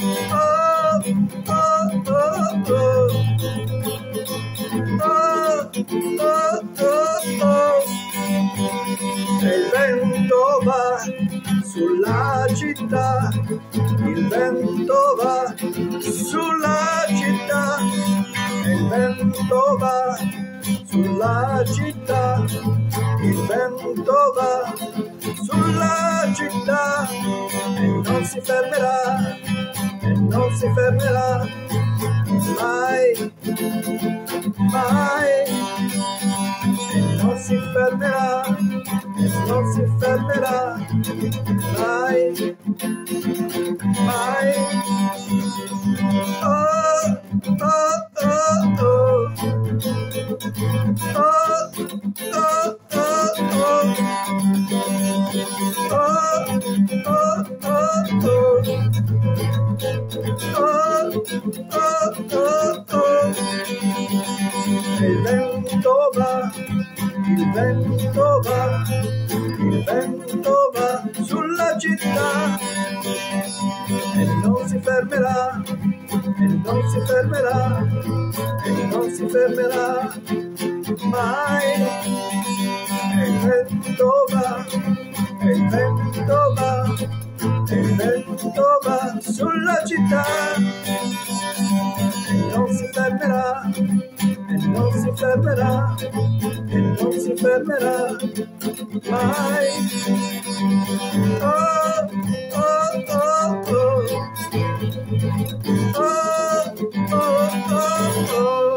oh, oh, oh, oh. Oh, oh, oh. E il vento va sulla città, il vento va sulla città, e il vento va sulla città, il vento va sulla città, e non si fermerà, e non si fermerà mai, mai, e non si fermerà, e non si fermerà mai, mai. Oh, oh, oh, oh. Oh, oh, oh, oh. Oh, oh, oh, oh. Oh, oh, oh, oh. Il vento va, il vento va, il vento va sulla città, e non si fermerà, e non si fermerà, e non si fermerà mai. E il vento va, e il vento va, e il vento va sulla città, e non si fermerà, e non si fermerà, e non si fermerà mai. Oh, oh, oh, oh. Oh, oh, oh, oh.